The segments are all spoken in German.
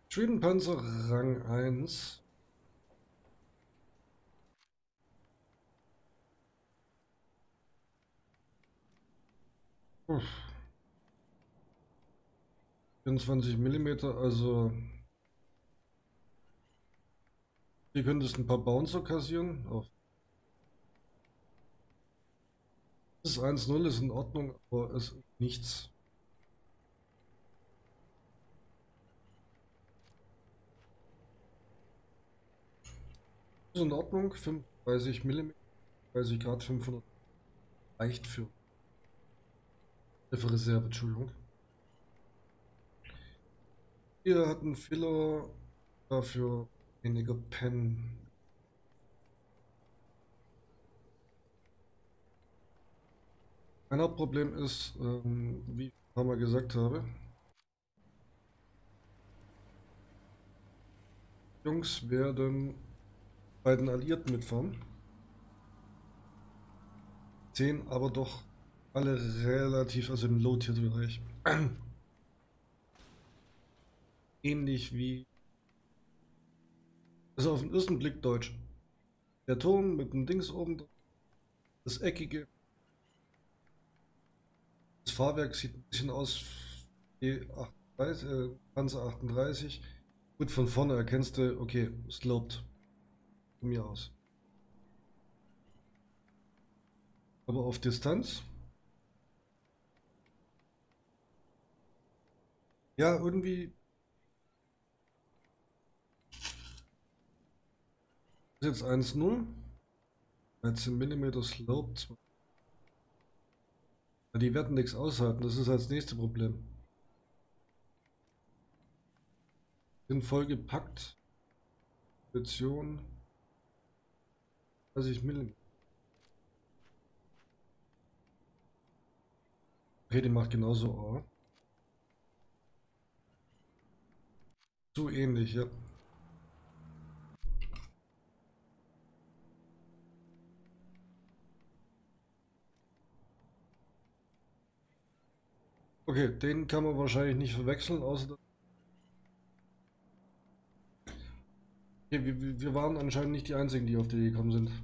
Schwedenpanzer Rang 1. Uff, 24 Millimeter, also hier könntest ein paar Bouncer kassieren. Das 1-0 ist in Ordnung, aber es ist nichts. Ist in Ordnung, 35 Millimeter, 30 Grad, 500 reicht für Reserve, Entschuldigung. Wir hatten Filler, dafür weniger Pen. Mein Hauptproblem ist, wie ich ein paar Mal gesagt habe, Jungs werden bei den Alliierten mitfahren, sehen aber doch alle relativ, also im Low-Tier-Bereich, ähnlich wie, also auf den ersten Blick deutsch. Der Turm mit dem Dings oben drauf, das eckige, das Fahrwerk sieht ein bisschen aus wie 38, Panzer 38. Gut, von vorne erkennst du, okay, sloped von mir aus. Aber auf Distanz, ja, irgendwie ist jetzt 1-0, 13 Millimeter sloped. Ja, die werden nichts aushalten, das ist das nächste Problem. Sind vollgepackt, Position 30 Millimeter. Okay, die macht genauso A. Zu ähnlich, ja. Okay, den kann man wahrscheinlich nicht verwechseln, außer okay, wir waren anscheinend nicht die einzigen, die auf die Idee gekommen sind.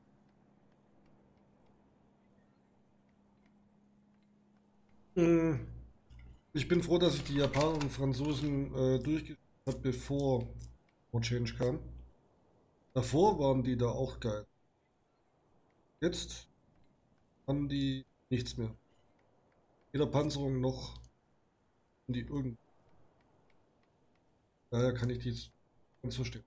Hm, ich bin froh, dass ich die Japaner und Franzosen durchgespielt habe, bevor War Change kam. Davor waren die da auch geil. Jetzt haben die nichts mehr. Weder Panzerung noch die irgend. Daher kann ich die jetzt ganz verstehen.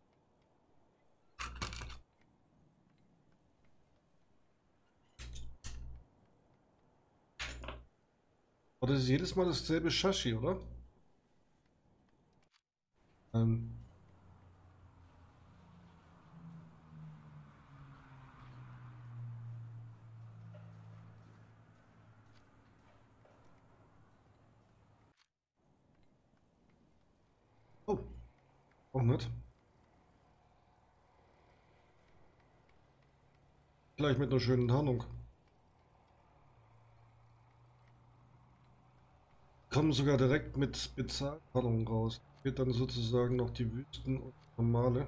Aber das ist jedes Mal dasselbe Shashi, oder? Ähm, oh, auch nicht. Gleich mit einer schönen Tarnung. Kommen sogar direkt mit Bezahltarnung raus. Wird dann sozusagen noch die Wüsten und normale.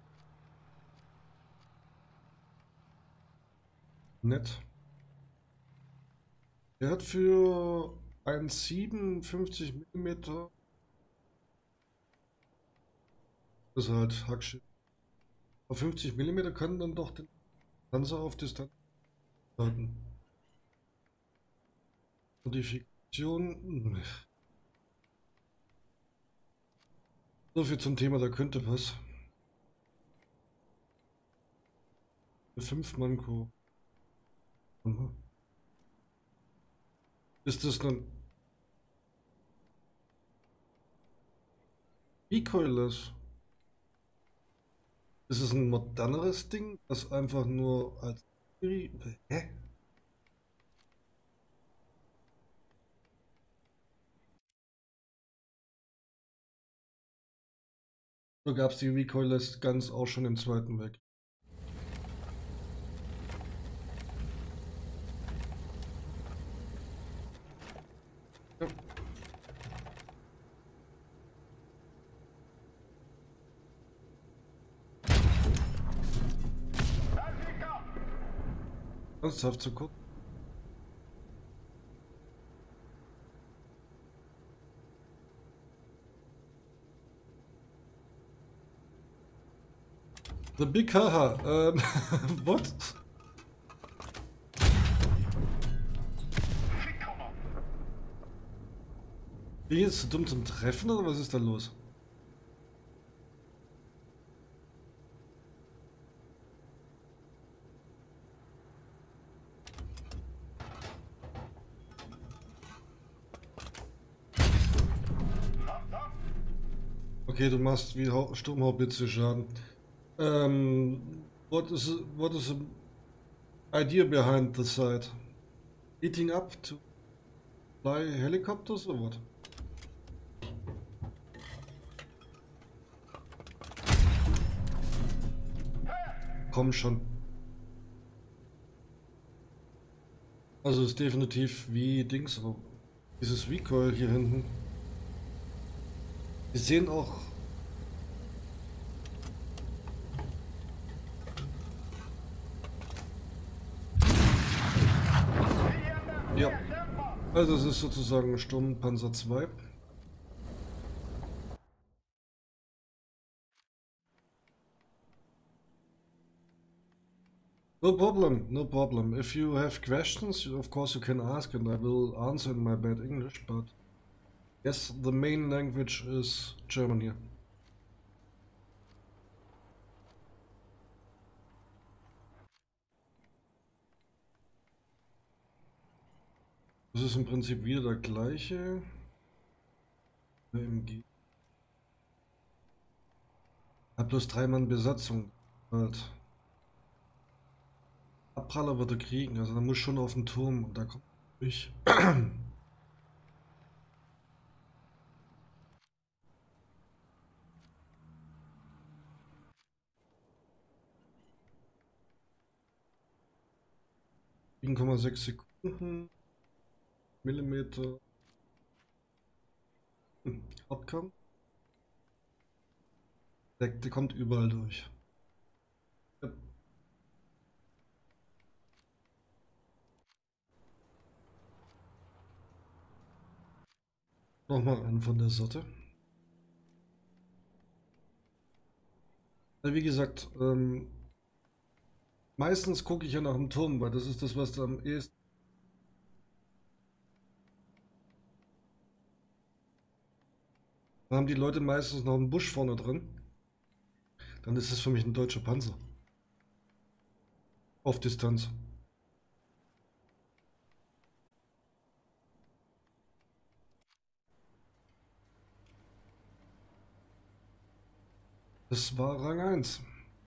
Nett. Er hat für ein 57 Millimeter. Das ist halt Hackschiff. Auf 50 Millimeter können dann doch den Panzer auf Distanz halten. Modifikation. So viel zum Thema, da könnte was. 5 Manko. Mhm. Ist das dann recoilless? Ist es ein moderneres Ding, das einfach nur als. Hä? So gab es die recoilless Guns auch schon im Zweiten Weltkrieg. Ja. Ernsthaft zu gucken. The Big Haha. What? Bin ich jetzt zu dumm zum Treffen oder was ist da los? Okay, du machst wie Sturmhaubitze Schaden. What is the idea behind the site? Eating up to fly helicopters or what? Komm schon. Also ist definitiv wie Dings, aber dieses Recoil hier hinten. Wir sehen auch. Ja, also es ist sozusagen Sturmpanzer 2. No problem, no problem. If you have questions, of course you can ask and I will answer in my bad English, but yes, the main language is German here. Das ist im Prinzip wieder der gleiche AMG. Hat bloß 3 Mann Besatzung. Halt. Abpraller wird er kriegen, also da muss schon auf den Turm und da kommt ich. Sekunden. Millimeter. Outcome. Der kommt überall durch. Ja. Nochmal einen von der Sorte. Ja, wie gesagt, meistens gucke ich ja nach dem Turm, weil das ist das, was da am ehesten. Da haben die Leute meistens noch einen Busch vorne drin. Dann ist es für mich ein deutscher Panzer. Auf Distanz. Das war Rang 1.